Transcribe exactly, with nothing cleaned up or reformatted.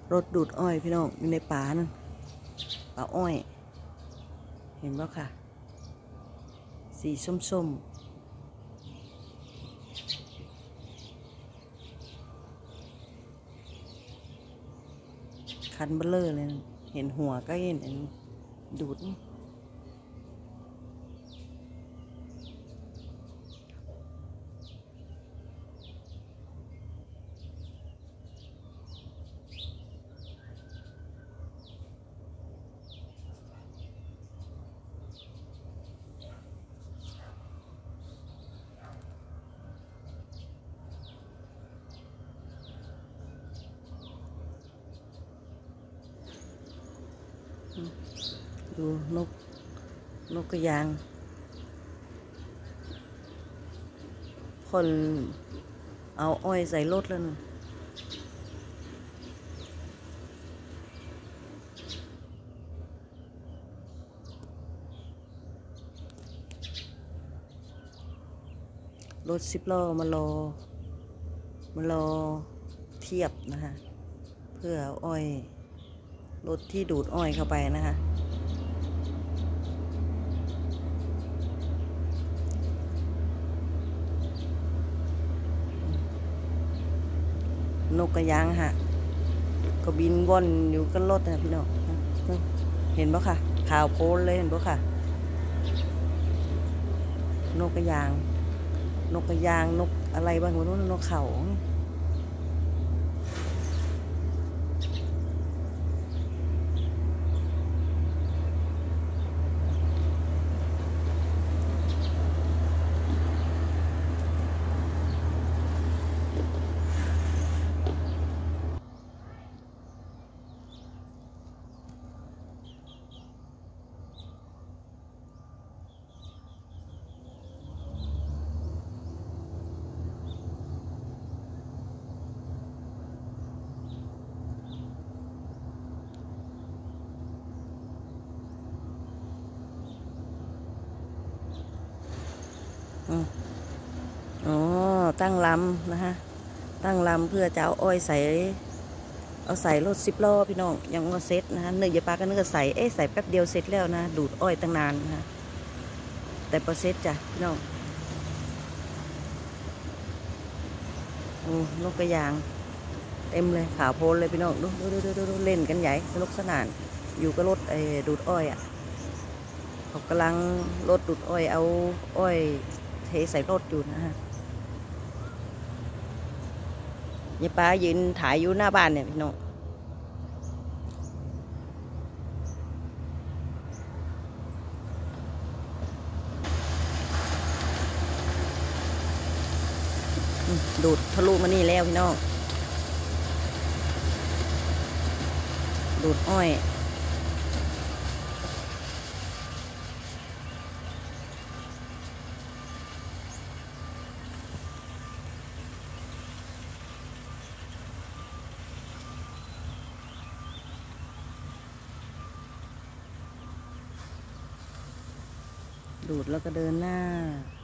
รถดูดอ้อยพี่น้องอยู่ในป่านั่นป่าอ้อยเห็นป่ะค่ะสีส้มๆคันเบลเลอร์เลยเห็นหัวก็เห็นดูดดูนกนกกระยางคนเอาอ้อยใส่รถแล้วนะรถสิบล้อมารอมารอเทียบนะคะเพื่อเอาอ้อยรถที่ดูดอ้อยเข้าไปนะคะนกกระยางฮะก็บินว่อนอยู่กันรถนะพี่น้องเห็นปะค่ะข่าวโพลเลยเห็นปะค่ะนกกระยางนกกระยางนกอะไรบ้างไม่รู้นกเขาอ๋อตั้งลำนะฮะตั้งลำเพื่อจะเอาอ้อยใส่เอาใส่รถสิบล้อพี่น้องยังว่าเซ็ตนะฮะเนื้ออย่าปลาก็เนื้อใส่เอ๊ะใส่แป๊บเดียวเสร็จแล้วนะดูดอ้อยตั้งนานนะฮะแต่พอเซ็ตจ้ะพี่น้องโอ้นกกระยางเต็มเลยขาวโพลเลยพี่น้องดูดูดูดูดูเล่นกันใหญ่สนุกสนานอยู่กับรถไอ้ดูดอ้อยอ่ะเขากำลังรถดูดอ้อยเอาอ้อยเทใส่รถอยู่นะฮะยายป้ายืนถ่ายอยู่หน้าบ้านเนี่ยพี่น้องดูดทะลุมานี่แล้วพี่น้องดูดอ้อยดูดแล้วก็เดินหน้า